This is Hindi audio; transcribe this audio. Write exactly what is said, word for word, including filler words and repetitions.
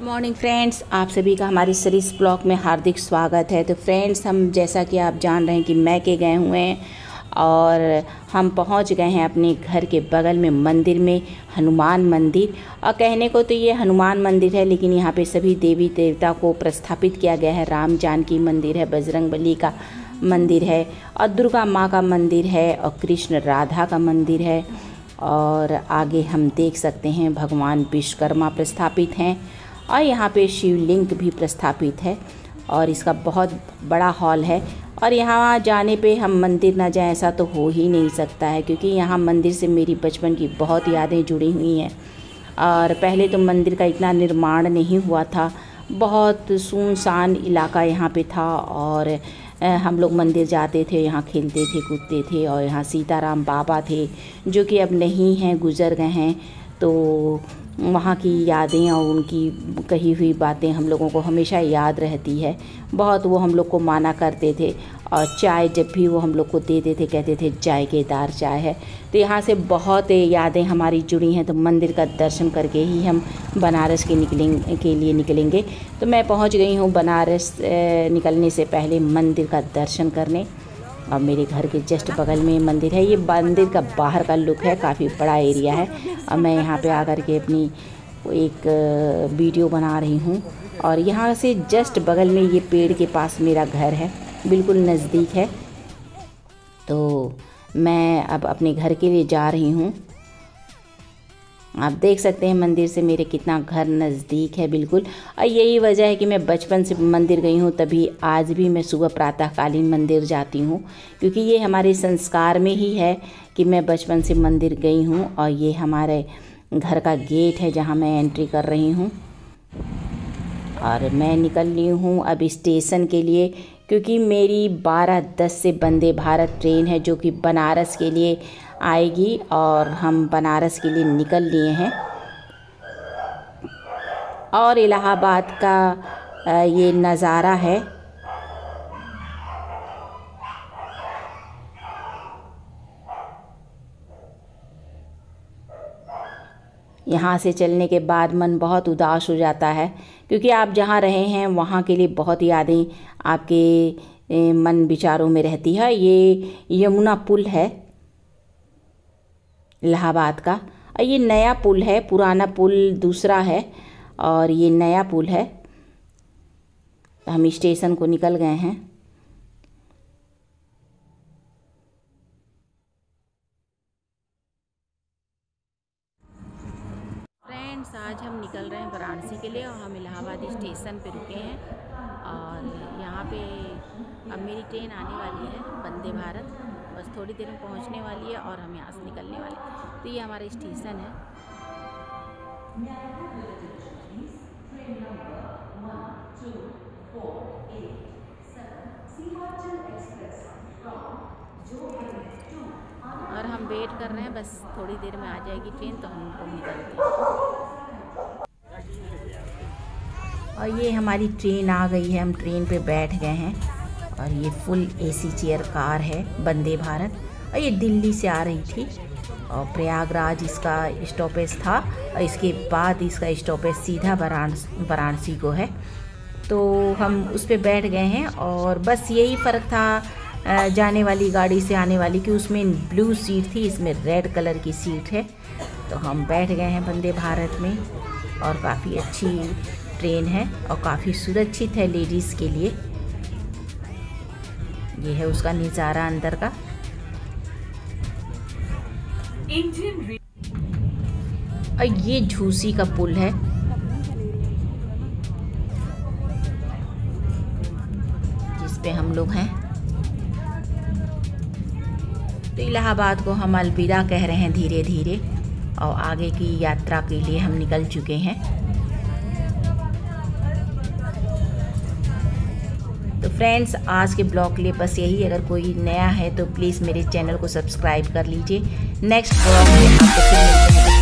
मॉर्निंग फ्रेंड्स, आप सभी का हमारे सरिस ब्लॉग में हार्दिक स्वागत है। तो फ्रेंड्स, हम जैसा कि आप जान रहे हैं कि मैके गए हुए हैं और हम पहुंच गए हैं अपने घर के बगल में मंदिर में, हनुमान मंदिर। और कहने को तो ये हनुमान मंदिर है, लेकिन यहाँ पे सभी देवी देवता को प्रस्थापित किया गया है। राम जानकी मंदिर है, बजरंगबली का मंदिर है और दुर्गा माँ का मंदिर है और कृष्ण राधा का मंदिर है। और आगे हम देख सकते हैं भगवान विश्वकर्मा प्रस्थापित हैं और यहाँ पे शिवलिंग भी प्रस्थापित है और इसका बहुत बड़ा हॉल है। और यहाँ जाने पे हम मंदिर ना जाएं ऐसा तो हो ही नहीं सकता है, क्योंकि यहाँ मंदिर से मेरी बचपन की बहुत यादें जुड़ी हुई हैं। और पहले तो मंदिर का इतना निर्माण नहीं हुआ था, बहुत सुनसान इलाका यहाँ पे था और हम लोग मंदिर जाते थे, यहाँ खेलते थे, कूदते थे। और यहाँ सीताराम बाबा थे जो कि अब नहीं हैं, गुज़र गए हैं। तो वहाँ की यादें और उनकी कही हुई बातें हम लोगों को हमेशा याद रहती है। बहुत वो हम लोग को माना करते थे और चाय जब भी वो हम लोग को देते थे कहते थे जायकेदार चाय है। तो यहाँ से बहुत यादें हमारी जुड़ी हैं। तो मंदिर का दर्शन करके ही हम बनारस के निकलेंगे के लिए निकलेंगे। तो मैं पहुँच गई हूँ बनारस निकलने से पहले मंदिर का दर्शन करने। और मेरे घर के जस्ट बगल में मंदिर है। ये मंदिर का बाहर का लुक है, काफ़ी बड़ा एरिया है। और मैं यहाँ पे आकर के अपनी एक वीडियो बना रही हूँ। और यहाँ से जस्ट बगल में ये पेड़ के पास मेरा घर है, बिल्कुल नज़दीक है। तो मैं अब अपने घर के लिए जा रही हूँ। आप देख सकते हैं मंदिर से मेरे कितना घर नज़दीक है बिल्कुल। और यही वजह है कि मैं बचपन से मंदिर गई हूँ, तभी आज भी मैं सुबह प्रातःकालीन मंदिर जाती हूँ, क्योंकि ये हमारे संस्कार में ही है कि मैं बचपन से मंदिर गई हूँ। और ये हमारे घर का गेट है जहाँ मैं एंट्री कर रही हूँ। और मैं निकल रही हूँ अब स्टेशन के लिए, क्योंकि मेरी बारह दस से वंदे भारत ट्रेन है जो कि बनारस के लिए आएगी। और हम बनारस के लिए निकल लिए हैं। और इलाहाबाद का ये नज़ारा है। यहाँ से चलने के बाद मन बहुत उदास हो जाता है, क्योंकि आप जहाँ रहे हैं वहाँ के लिए बहुत यादें आपके मन विचारों में रहती है। ये यमुना पुल है इलाहाबाद का, और ये नया पुल है, पुराना पुल दूसरा है और ये नया पुल है। तो हम स्टेशन को निकल गए हैं। फ्रेंड्स, आज हम निकल रहे हैं वाराणसी के लिए और हम इलाहाबाद स्टेशन पे रुके हैं। और यहाँ पे अब मेरी ट्रेन आने वाली है वंदे भारत, बस थोड़ी देर में पहुँचने वाली है और हम यहाँ से निकलने वाले हैं। तो ये हमारा स्टेशन है। और हम वेट कर रहे हैं, बस थोड़ी देर में आ जाएगी ट्रेन तो हम लोग निकलते हैं। और ये हमारी ट्रेन आ गई है, हम ट्रेन पे बैठ गए हैं। और ये फुल एसी चेयर कार है वंदे भारत, और ये दिल्ली से आ रही थी और प्रयागराज इसका स्टॉपेज था। और इसके बाद इसका स्टॉपेज सीधा वाराणसी वाराणसी को है। तो हम उस पर बैठ गए हैं। और बस यही फ़र्क था जाने वाली गाड़ी से आने वाली, कि उसमें ब्लू सीट थी, इसमें रेड कलर की सीट है। तो हम बैठ गए हैं वंदे भारत में। और काफ़ी अच्छी ट्रेन है और काफ़ी सुरक्षित है लेडीज़ के लिए। ये है उसका नज़ारा अंदर का। और ये झूसी का पुल है, जिस पे हम लोग हैं। तो इलाहाबाद को हम अलविदा कह रहे हैं धीरे धीरे, और आगे की यात्रा के लिए हम निकल चुके हैं। तो फ्रेंड्स, आज के ब्लॉग के लिए बस यही। अगर कोई नया है तो प्लीज़ मेरे चैनल को सब्सक्राइब कर लीजिए। नेक्स्ट ब्लॉग में आपको फिर मिलते हैं।